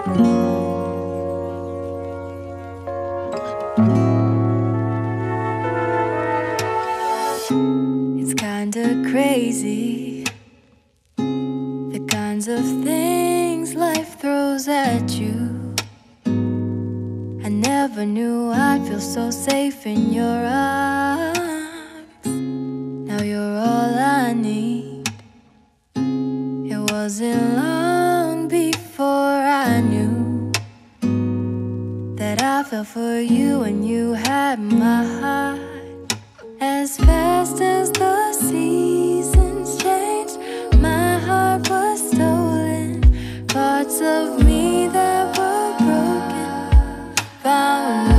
It's kinda crazy, the kinds of things life throws at you. I never knew I'd feel so safe in your arms. Now you're all I need. It wasn't long before I knew that I fell for you and you had my heart. As fast as the seasons changed, my heart was stolen. Parts of me that were broken found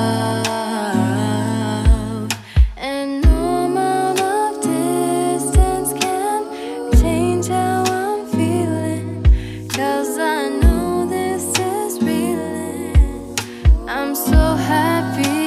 love. And no amount of distance can change how I'm feeling, 'cause I know this is real. I'm so happy.